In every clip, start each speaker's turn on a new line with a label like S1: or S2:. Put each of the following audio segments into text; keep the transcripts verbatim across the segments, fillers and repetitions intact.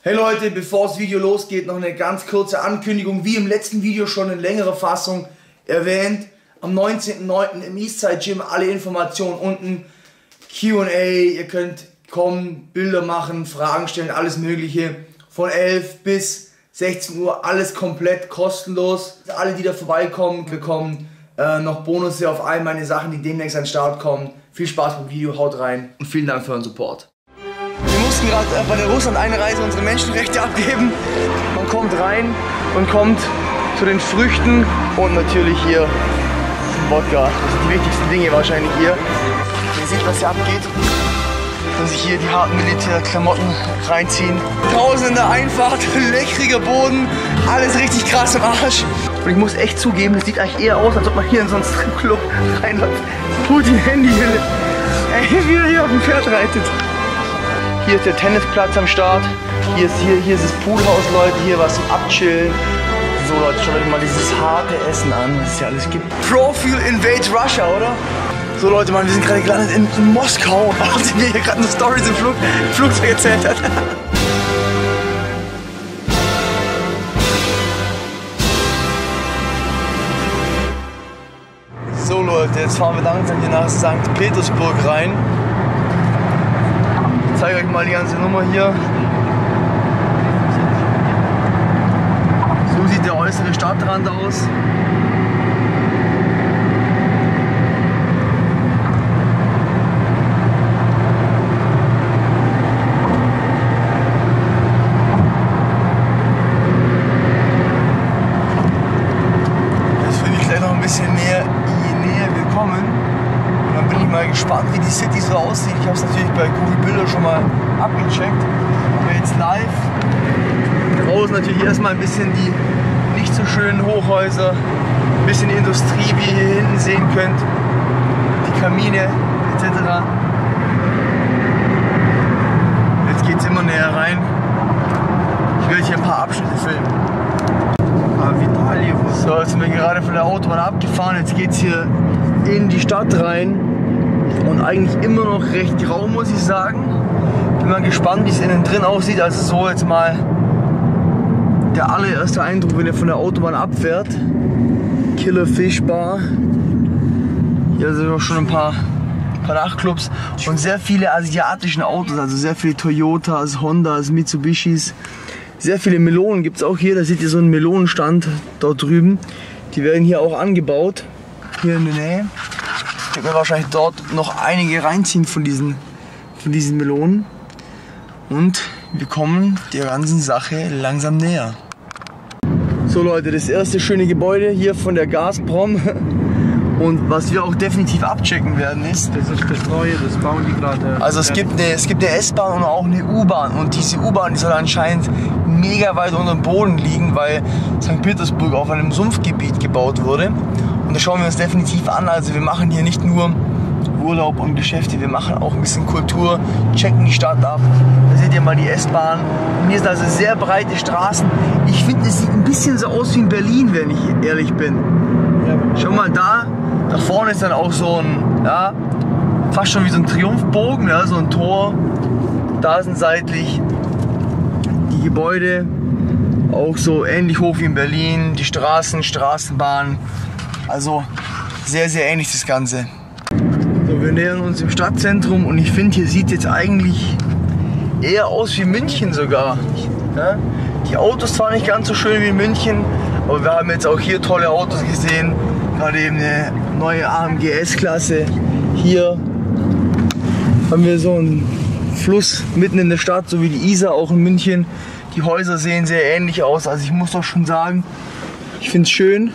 S1: Hey Leute, bevor das Video losgeht, noch eine ganz kurze Ankündigung. Wie im letzten Video schon in längerer Fassung erwähnt, am neunzehnten neunten im Eastside Gym alle Informationen unten. Q und A, ihr könnt kommen, Bilder machen, Fragen stellen, alles mögliche. Von elf bis sechzehn Uhr, alles komplett kostenlos. Alle, die da vorbeikommen, bekommen äh, noch Bonusse auf all meine Sachen, die demnächst an den Start kommen. Viel Spaß beim Video, haut rein und vielen Dank für euren Support. Wir mussten gerade äh, bei der Russland-Einreise unsere Menschenrechte abgeben. Man kommt rein und kommt zu den Früchten und natürlich hier Wodka. Das sind die wichtigsten Dinge wahrscheinlich hier. Ihr seht, was hier abgeht. Wenn sich hier die harten Militärklamotten reinziehen. Draußen in der Einfahrt, löchriger Boden, alles richtig krass im Arsch. Und ich muss echt zugeben, das sieht eigentlich eher aus, als ob man hier in so einen Stripclub reinläuft. Putin Handy hier. Ey, wie er hier auf dem Pferd reitet. Hier ist der Tennisplatz am Start. Hier ist, hier, hier ist das Poolhaus, Leute. Hier was zum Abchillen. So Leute, schaut euch mal dieses harte Essen an, was es hier alles gibt. Profile invades Russia, oder? So Leute, Mann, wir sind gerade gelandet in, in Moskau. Und mir hier gerade eine Story im Flug, Flugzeug erzählt hat. So Leute, jetzt fahren wir langsam hier nach Sankt Petersburg rein. Ich zeige euch mal die ganze Nummer hier. So sieht der äußere Stadtrand aus. Jetzt finde ich gleich noch ein bisschen näher, je näher wir kommen. Und dann bin ich mal gespannt, wie die City so aussieht. Ich habe es natürlich bei Google Bilder schon mal abgecheckt. Aber jetzt live. Draußen natürlich erstmal ein bisschen die nicht so schönen Hochhäuser. Ein bisschen Industrie, wie ihr hier hinten sehen könnt. Die Kamine et cetera. Jetzt geht es immer näher rein. Ich werde hier ein paar Abschnitte filmen. So, jetzt sind wir gerade von der Autobahn abgefahren. Jetzt geht es hier in die Stadt rein. Und eigentlich immer noch recht grau, muss ich sagen. Bin mal gespannt, wie es innen drin aussieht. Also so jetzt mal der allererste Eindruck, wenn ihr von der Autobahn abfährt. Killer Fish Bar. Hier sind noch schon ein paar, ein paar Nachtclubs. Und sehr viele asiatischen Autos, also sehr viele Toyotas, Hondas, Mitsubishis. Sehr viele Melonen gibt es auch hier. Da seht ihr so einen Melonenstand dort drüben. Die werden hier auch angebaut. Hier in der Nähe. Ich werde wahrscheinlich dort noch einige reinziehen von diesen, von diesen Melonen. Und wir kommen der ganzen Sache langsam näher. So Leute, das erste schöne Gebäude hier von der Gazprom. Und was wir auch definitiv abchecken werden ist...
S2: Das ist das Neue, das bauen die gerade.
S1: Also es gibt eine, es gibt eine S-Bahn und auch eine U-Bahn. Und diese U-Bahn, die soll anscheinend mega weit unter dem Boden liegen, weil Sankt Petersburg auf einem Sumpfgebiet gebaut wurde. Und das schauen wir uns definitiv an. Also wir machen hier nicht nur Urlaub und Geschäfte, wir machen auch ein bisschen Kultur, checken die Stadt ab. Da seht ihr mal die S-Bahn. Und hier sind also sehr breite Straßen. Ich finde, es sieht ein bisschen so aus wie in Berlin, wenn ich ehrlich bin. Ja. Schau mal da, da vorne ist dann auch so ein, ja, fast schon wie so ein Triumphbogen, ja, so ein Tor. Da sind seitlich die Gebäude, auch so ähnlich hoch wie in Berlin, die Straßen, Straßenbahn. Also sehr, sehr ähnlich das Ganze. So, wir nähern uns im Stadtzentrum und ich finde, hier sieht jetzt eigentlich eher aus wie München sogar. Ja? Die Autos zwar nicht ganz so schön wie in München, aber wir haben jetzt auch hier tolle Autos gesehen. Gerade eben eine neue A M G S-Klasse. Hier haben wir so einen Fluss mitten in der Stadt, so wie die Isar auch in München. Die Häuser sehen sehr ähnlich aus, also ich muss doch schon sagen, ich finde es schön.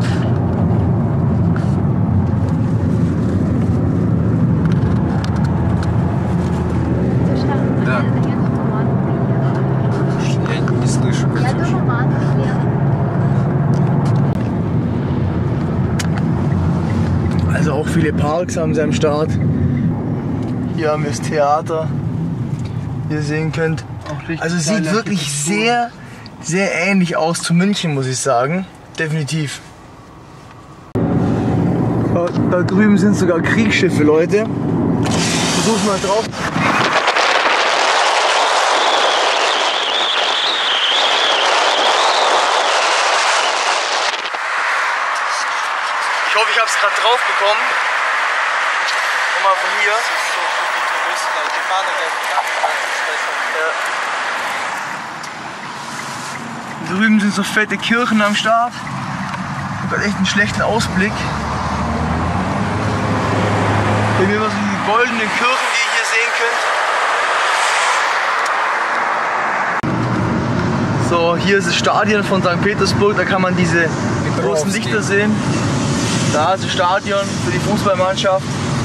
S1: Also auch viele Parks haben sie am Start. Hier haben wir das Theater, wie ihr sehen könnt. Also sieht wirklich sehr, sehr ähnlich aus zu München, muss ich sagen. Definitiv. Da, da drüben sind sogar Kriegsschiffe, Leute. Versuchen mal drauf. hoffe, ich habe es gerade drauf bekommen. Nochmal von hier.
S2: Das ist so für die Touristen, also die fahren da gerne mit.
S1: Ja. Drüben sind so fette Kirchen am Start. Ich habe echt einen schlechten Ausblick. Hier haben wir so die goldenen Kirchen, die ihr hier sehen könnt. So, hier ist das Stadion von Sankt Petersburg, da kann man diese großen Lichter sehen. Da ist das Stadion für die Fußballmannschaft.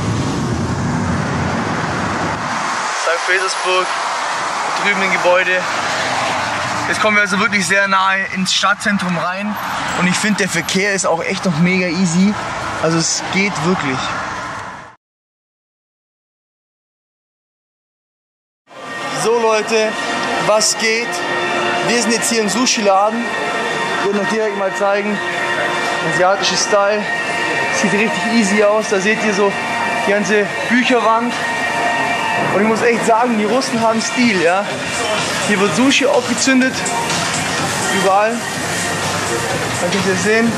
S1: Sankt Petersburg, da drüben im Gebäude. Jetzt kommen wir also wirklich sehr nahe ins Stadtzentrum rein und ich finde, der Verkehr ist auch echt noch mega easy. Also es geht wirklich. So Leute, was geht? Wir sind jetzt hier im Sushi-Laden. Ich will euch direkt mal zeigen. Asiatischer Style. Sieht richtig easy aus. Da seht ihr so die ganze Bücherwand. Und ich muss echt sagen, die Russen haben Stil. Ja? Hier wird Sushi aufgezündet. Überall. Da könnt ihr sehen.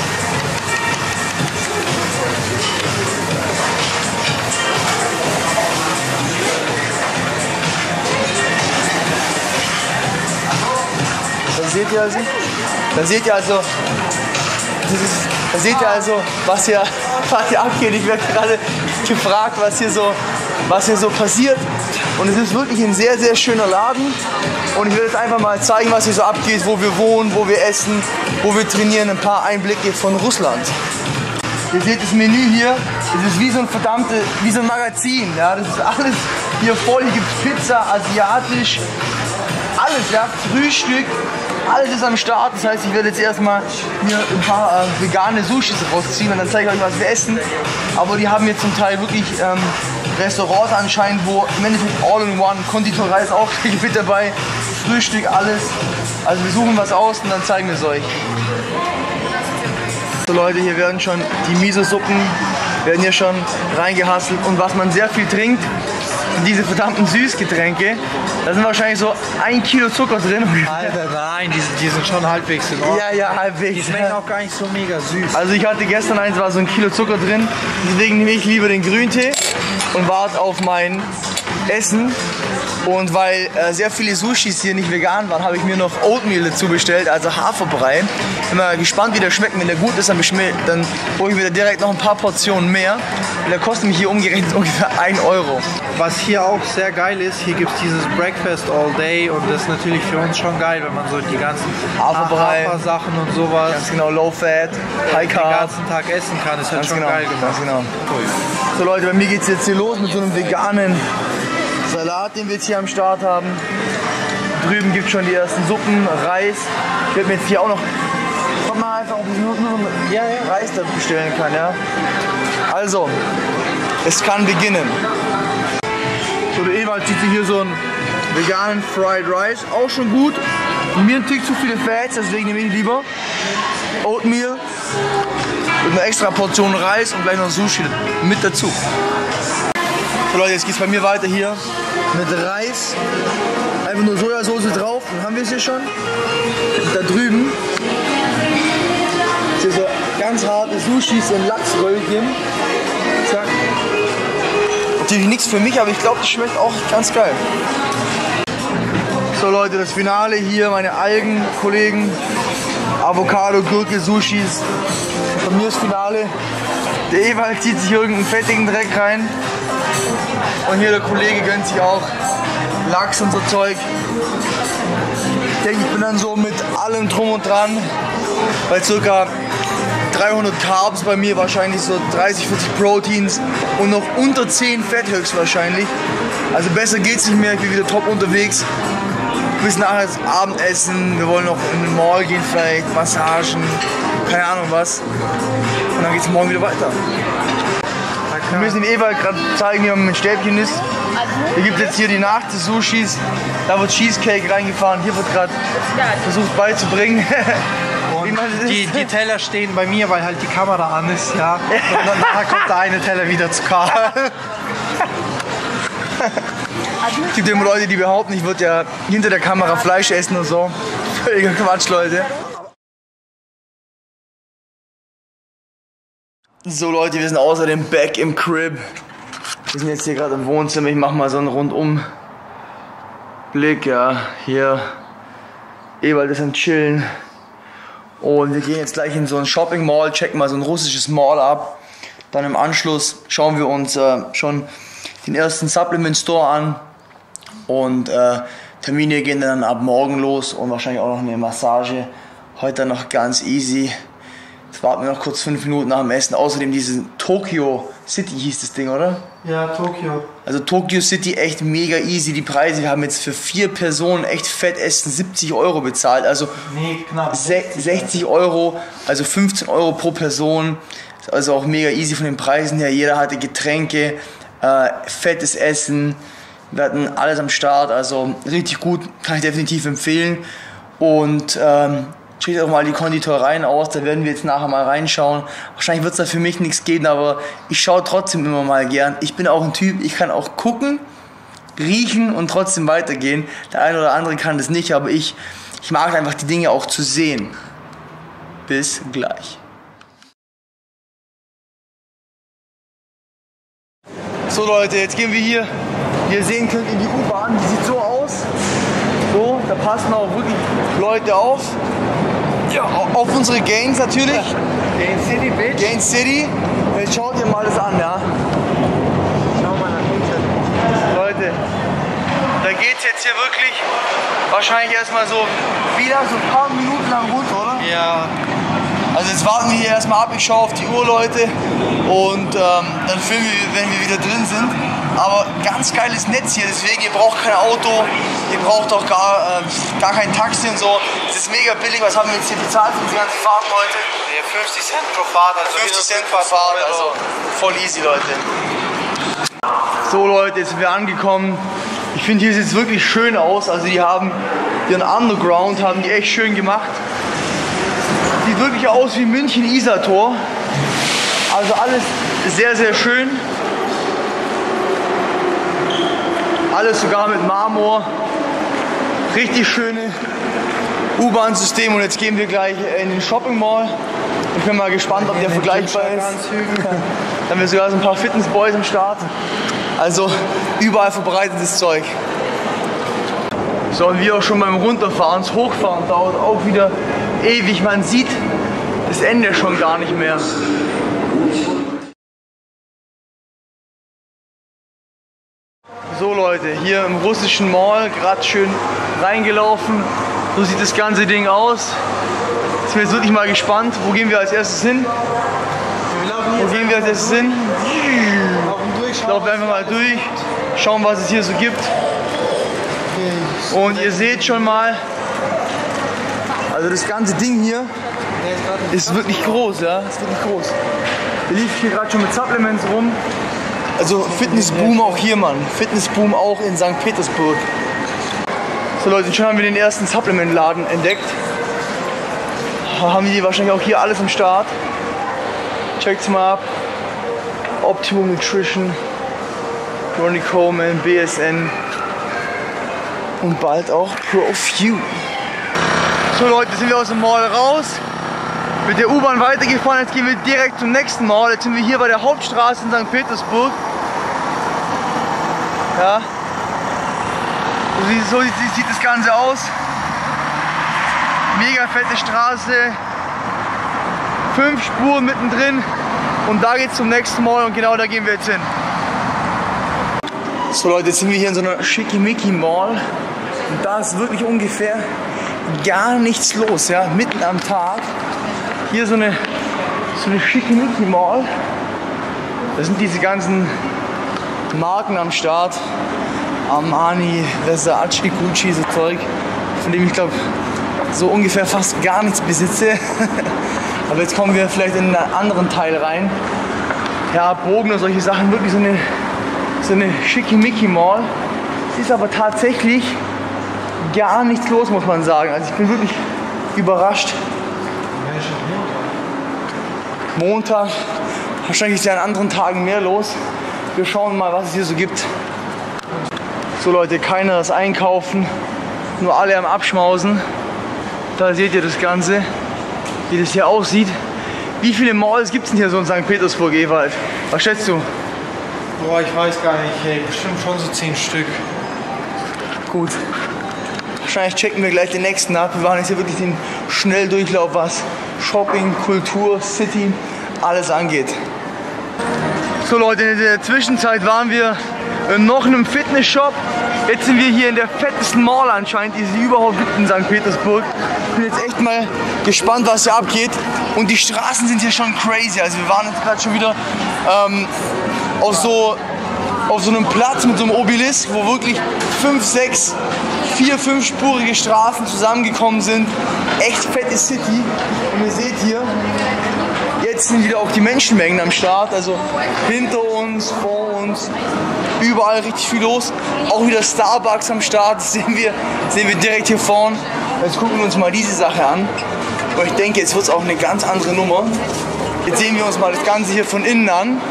S1: Da seht ihr also, da seht ihr also, das ist, da seht ihr also, was hier, was hier abgeht. Ich werde gerade gefragt, was hier so, was hier so passiert. Und es ist wirklich ein sehr, sehr schöner Laden. Und ich will jetzt einfach mal zeigen, was hier so abgeht, wo wir wohnen, wo wir essen, wo wir trainieren. Ein paar Einblicke von Russland. Ihr seht das Menü hier. Das ist wie so ein verdammte, wie so ein Magazin. Ja, das ist alles hier voll. Hier gibt es Pizza, asiatisch, alles, ja, Frühstück. Alles ist am Start, das heißt, ich werde jetzt erstmal mir ein paar äh, vegane Sushis rausziehen und dann zeige ich euch, was wir essen. Aber die haben jetzt zum Teil wirklich ähm, Restaurants anscheinend, wo im Endeffekt All-in-One, Konditorei ist auch mit dabei, Frühstück, alles. Also wir suchen was aus und dann zeigen wir es euch. So Leute, hier werden schon die Miso-Suppen, werden hier schon reingehasselt und was man sehr viel trinkt, sind diese verdammten Süßgetränke. Da sind wahrscheinlich so ein Kilo Zucker drin.
S2: Alter, nein, die, die sind schon halbwegs in Ordnung.
S1: Ja, ja, halbwegs.
S2: Die schmecken auch gar nicht so mega süß.
S1: Also ich hatte gestern eins, war so ein Kilo Zucker drin. Deswegen nehme ich lieber den Grüntee und warte auf mein Essen. Und weil äh, sehr viele Sushis hier nicht vegan waren, habe ich mir noch Oatmeal dazu bestellt, also Haferbrei. Bin mal gespannt, wie der schmeckt. Wenn der gut ist, dann, dann hole ich mir direkt noch ein paar Portionen mehr. Und der kostet mich hier umgerechnet ungefähr ein Euro.
S2: Was hier auch sehr geil ist, hier gibt es dieses Breakfast all day und das ist natürlich für uns schon geil, wenn man so die ganzen
S1: Haferbrei,
S2: Hafersachen und sowas,
S1: ganz genau, Low Fat, High Carb,
S2: den ganzen Tag essen kann, ist halt schon
S1: genau,
S2: geil gemacht.
S1: Ganz genau. So Leute, bei mir geht es jetzt hier los mit so einem veganen Salat, den wir jetzt hier am Start haben. Drüben gibt es schon die ersten Suppen, Reis. Ich werde mir jetzt hier auch noch, guck mal einfach, ob ich nur, nur ja, ja. Reis da bestellen kann. Ja? Also, es kann beginnen. So, der Ewald zieht sich hier so einen veganen Fried Rice, auch schon gut. Mir ein Tick zu viele Fats, deswegen nehme ich lieber Oatmeal mit einer extra Portion Reis und gleich noch Sushi mit dazu. So Leute, jetzt geht es bei mir weiter hier mit Reis, einfach nur Sojasauce drauf, dann haben wir es hier schon. Und da drüben ist hier so ganz harte Sushis in Lachsröllchen. Zack. Natürlich nichts für mich, aber ich glaube, das schmeckt auch ganz geil. So Leute, das Finale hier, meine Algen-Kollegen, Avocado, Gurke, Sushis. Von mir das Finale. Der Ewald zieht sich irgendeinen fettigen Dreck rein. Und hier der Kollege gönnt sich auch Lachs und so Zeug. Ich denke, ich bin dann so mit allem drum und dran bei ca. dreihundert Carbs bei mir, wahrscheinlich so dreißig, vierzig Proteins und noch unter zehn Fett höchstwahrscheinlich. Also besser geht's nicht mehr, ich bin wieder top unterwegs. Bis nachher das Abendessen, wir wollen noch in den Mall gehen vielleicht, Massagen, keine Ahnung was. Und dann geht's morgen wieder weiter. Wir müssen den Ewald gerade zeigen, wie man mit Stäbchen isst. Hier gibt es jetzt hier die Nacht-Sushis, da wird Cheesecake reingefahren, hier wird gerade versucht beizubringen.
S2: Und die, die Teller stehen bei mir, weil halt die Kamera an ist, ja. Und dann nachher kommt der eine Teller wieder zu Karl.
S1: Es gibt immer Leute, die behaupten, ich würde ja hinter der Kamera Fleisch essen und so. Völliger Quatsch, Leute. So Leute, wir sind außerdem back im Crib. Wir sind jetzt hier gerade im Wohnzimmer. Ich mach mal so einen Rundumblick, ja. Hier, Ewald ist am Chillen. Und wir gehen jetzt gleich in so ein Shopping Mall, checken mal so ein russisches Mall ab. Dann im Anschluss schauen wir uns äh, schon den ersten Supplement Store an. Und äh, Termine gehen dann ab morgen los und wahrscheinlich auch noch eine Massage. Heute noch ganz easy. Jetzt warten wir noch kurz fünf Minuten nach dem Essen. Außerdem diese Tokyo City hieß das Ding, oder?
S2: Ja, Tokio.
S1: Also Tokyo City echt mega easy. Die Preise, wir haben jetzt für vier Personen echt fett essen siebzig Euro bezahlt. Also
S2: nee, knapp
S1: sechzig Euro, also fünfzehn Euro pro Person. Also auch mega easy von den Preisen her. Jeder hatte Getränke, äh, fettes Essen. Wir hatten alles am Start. Also richtig gut, kann ich definitiv empfehlen. Und ähm, checkt auch mal die Konditoreien aus, da werden wir jetzt nachher mal reinschauen. Wahrscheinlich wird es da für mich nichts geben, aber ich schaue trotzdem immer mal gern. Ich bin auch ein Typ, ich kann auch gucken, riechen und trotzdem weitergehen. Der eine oder andere kann das nicht, aber ich, ich mag einfach die Dinge auch zu sehen. Bis gleich. So Leute, jetzt gehen wir hier, wie ihr sehen könnt, in die U-Bahn. Die sieht so aus. So, da passen auch wirklich Leute auf. Ja, auf unsere Gains natürlich.
S2: Gain City, bitch.
S1: Gain City. Jetzt schaut ihr mal das an, ja.
S2: Schau mal nach unten.
S1: Leute, da geht's jetzt hier wirklich wahrscheinlich erstmal so wieder so ein paar Minuten lang runter, oder?
S2: Ja.
S1: Also jetzt warten wir hier erstmal ab, ich schaue auf die Uhr, Leute, und ähm, dann filmen wir, wenn wir wieder drin sind. Aber ganz geiles Netz hier, deswegen, ihr braucht kein Auto, ihr braucht auch gar, äh, gar kein Taxi und so. Es ist mega billig, was haben wir jetzt hier bezahlt für diese ganze Fahrt, Leute?
S2: Ja, fünfzig Cent pro Fahrt, also
S1: fünfzig Cent pro Fahrt, also voll easy, Leute. So Leute, jetzt sind wir angekommen. Ich finde, hier sieht es wirklich schön aus, also die haben ihren Underground, haben die echt schön gemacht. Sieht wirklich aus wie München-Isartor. Also alles sehr, sehr schön. Alles sogar mit Marmor. Richtig schöne U-Bahn-System. Und jetzt gehen wir gleich in den Shopping Mall. Ich bin mal gespannt, ob der vergleichbar ist. Dann haben wir sogar so ein paar Fitnessboys am Start. Also überall verbreitetes Zeug. So, und wie auch schon beim Runterfahren, das Hochfahren dauert auch wieder ewig. Man sieht das Ende schon gar nicht mehr. So Leute, hier im russischen Mall, gerade schön reingelaufen. So sieht das ganze Ding aus. Jetzt bin ich jetzt wirklich mal gespannt. Wo gehen wir als erstes hin? Wo gehen wir als erstes hin? Laufen wir einfach mal durch, schauen, was es hier so gibt. Und ihr seht schon mal, also das ganze Ding hier ist wirklich groß, ja, ist wirklich groß. Wir liefen hier gerade schon mit Supplements rum. Also Fitnessboom auch hier, Mann. Fitnessboom auch in Sankt Petersburg. So Leute, schon haben wir den ersten Supplementladen entdeckt. Haben die wahrscheinlich auch hier alles am Start. Checkt's mal ab. Optimum Nutrition, Ronnie Coleman, B S N und bald auch ProFuel. So Leute, sind wir aus dem Mall raus, mit der U-Bahn weitergefahren, jetzt gehen wir direkt zum nächsten Mall. Jetzt sind wir hier bei der Hauptstraße in Sankt Petersburg. Ja. So sieht, so sieht, sieht das Ganze aus. Mega fette Straße, fünf Spuren mittendrin. Und da geht's zum nächsten Mall und genau da gehen wir jetzt hin. So Leute, jetzt sind wir hier in so einer Schickimicki Mall. Und da ist wirklich ungefähr gar nichts los, ja, mitten am Tag. Hier so eine, so eine Schickimicki Mall. Da sind diese ganzen Marken am Start. Armani, Versace, Gucci, so Zeug. Von dem ich glaube, so ungefähr fast gar nichts besitze. Aber jetzt kommen wir vielleicht in einen anderen Teil rein. Ja, Bogen und solche Sachen, wirklich so eine, so eine Schickimicki Mall. Es ist aber tatsächlich gar nichts los, muss man sagen. Also ich bin wirklich überrascht. Montag, wahrscheinlich ist ja an anderen Tagen mehr los. Wir schauen mal, was es hier so gibt. So Leute, keiner ist einkaufen, nur alle am Abschmausen. Da seht ihr das Ganze, wie das hier aussieht. Wie viele Malls gibt es denn hier so in Sankt Petersburg, Ewald? Was schätzt du?
S2: Boah, ich weiß gar nicht, ey. Bestimmt schon so zehn Stück.
S1: Gut. Wahrscheinlich checken wir gleich den nächsten ab. Wir waren jetzt hier wirklich den Schnelldurchlauf, was Shopping, Kultur, City, alles angeht. So Leute, in der Zwischenzeit waren wir in noch einem Fitnessshop. Jetzt sind wir hier in der fettesten Mall anscheinend, die es überhaupt gibt in Sankt Petersburg. Ich bin jetzt echt mal gespannt, was hier abgeht. Und die Straßen sind hier schon crazy. Also wir waren jetzt gerade schon wieder ähm, auf, so, auf so einem Platz mit so einem Obelisk, wo wirklich fünf, sechs, vier, fünfspurige Straßen zusammengekommen sind. Echt fette City. Und ihr seht hier, jetzt sind wieder auch die Menschenmengen am Start. Also hinter uns, vor uns, überall richtig viel los. Auch wieder Starbucks am Start, das sehen wir, sehen wir direkt hier vorne. Jetzt gucken wir uns mal diese Sache an. Und ich denke, jetzt wird es auch eine ganz andere Nummer. Jetzt sehen wir uns mal das Ganze hier von innen an.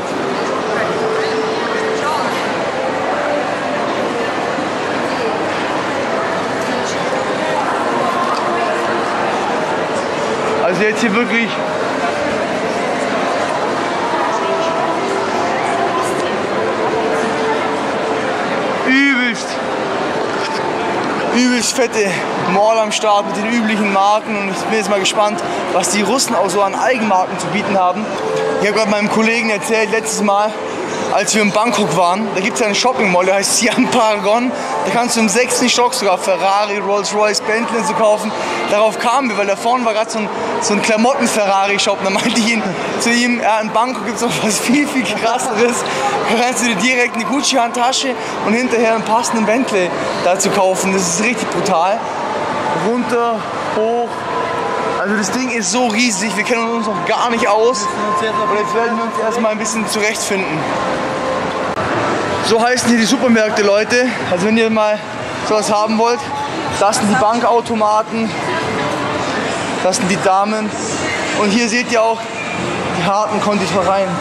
S1: Also jetzt hier wirklich übelst, übelst fette Mall am Start mit den üblichen Marken und ich bin jetzt mal gespannt, was die Russen auch so an Eigenmarken zu bieten haben. Ich habe gerade meinem Kollegen erzählt, letztes Mal, als wir in Bangkok waren, da gibt es einen Shopping Mall, der heißt Siam Paragon. Da kannst du im sechsten Stock sogar Ferrari, Rolls-Royce, Bentley so kaufen. Darauf kamen wir, weil da vorne war gerade so ein, so ein Klamotten-Ferrari-Shop. Da meinte ich ihn, zu ihm, ja, in Bangkok gibt es noch was viel, viel krasseres. Da kannst du dir direkt eine Gucci-Handtasche und hinterher einen passenden Bentley dazu kaufen. Das ist richtig brutal. Runter, hoch. Also das Ding ist so riesig, wir kennen uns noch gar nicht aus. Und jetzt werden wir uns erstmal ein bisschen zurechtfinden. So heißen hier die Supermärkte, Leute. Also wenn ihr mal sowas haben wollt, das sind die Bankautomaten, das sind die Damen. Und hier seht ihr auch die harten Konditoreien.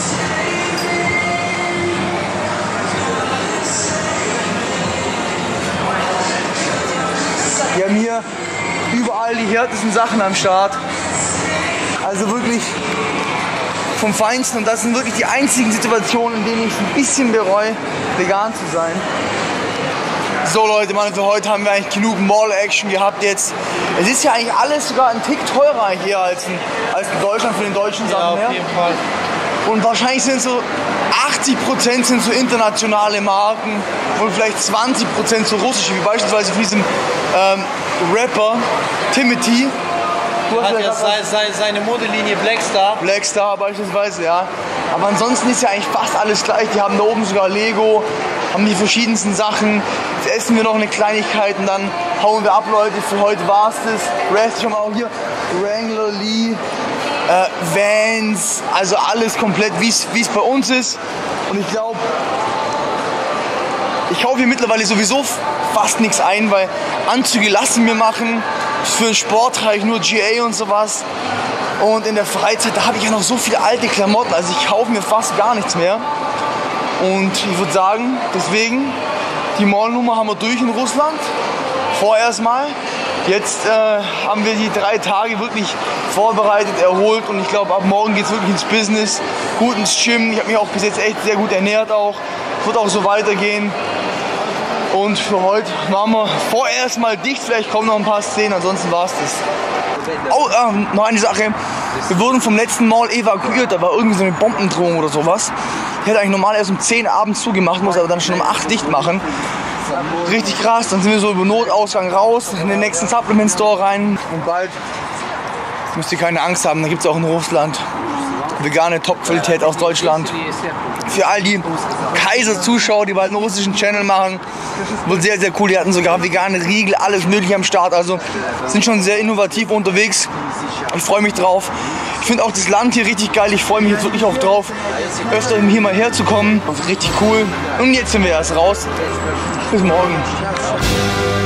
S1: Wir haben hier überall die härtesten Sachen am Start. Also wirklich vom Feinsten. Und das sind wirklich die einzigen Situationen, in denen ich ein bisschen bereue, vegan zu sein. So Leute, Mann, für heute haben wir eigentlich genug Mall-Action gehabt jetzt. Es ist ja eigentlich alles sogar ein Tick teurer hier als in, als in Deutschland für den deutschen Sachen her.
S2: Ja, auf jeden Fall.
S1: Und wahrscheinlich sind so achtzig Prozent sind so internationale Marken und vielleicht zwanzig Prozent so russische, wie beispielsweise von diesem ähm, Rapper Timothy. Du hast
S2: Hat ja sei, sei, seine Modelinie Blackstar.
S1: Blackstar beispielsweise, ja. Aber ansonsten ist ja eigentlich fast alles gleich. Die haben da oben sogar Lego, haben die verschiedensten Sachen. Jetzt essen wir noch eine Kleinigkeit und dann hauen wir ab, Leute. Für heute war's das. Rest schon mal auch hier. Wrangler, Lee, äh, Vans, also alles komplett, wie es bei uns ist. Und ich glaube, ich kaufe hier mittlerweile sowieso fast nichts ein, weil Anzüge lassen wir machen. Für den Sport trage ich nur G A und sowas. Und in der Freizeit, da habe ich ja noch so viele alte Klamotten, also ich kaufe mir fast gar nichts mehr. Und ich würde sagen, deswegen, die Mallnummer haben wir durch in Russland. Vorerst mal. Jetzt äh, haben wir die drei Tage wirklich vorbereitet, erholt und ich glaube, ab morgen geht es wirklich ins Business, gut ins Gym. Ich habe mich auch bis jetzt echt sehr gut ernährt auch. Wird auch so weitergehen. Und für heute machen wir vorerst mal dicht, vielleicht kommen noch ein paar Szenen, ansonsten war es das. Oh, äh, noch eine Sache. Wir wurden vom letzten Mal evakuiert, da war irgendwie so eine Bombendrohung oder sowas. Ich hätte eigentlich normal erst um zehn abends zugemacht, muss aber dann schon um acht dicht machen. Richtig krass, dann sind wir so über Notausgang raus, in den nächsten Supplement Store rein. Und bald müsst ihr keine Angst haben, da gibt es auch in Russland vegane Top-Qualität aus Deutschland. Für all die Kaiser-Zuschauer, die bald einen russischen Channel machen, wird sehr, sehr cool. Die hatten sogar vegane Riegel, alles mögliche am Start. Also sind schon sehr innovativ unterwegs. Ich freue mich drauf. Ich finde auch das Land hier richtig geil. Ich freue mich jetzt wirklich auch drauf, öfter hier mal herzukommen. Richtig cool. Und jetzt sind wir erst raus. Bis morgen.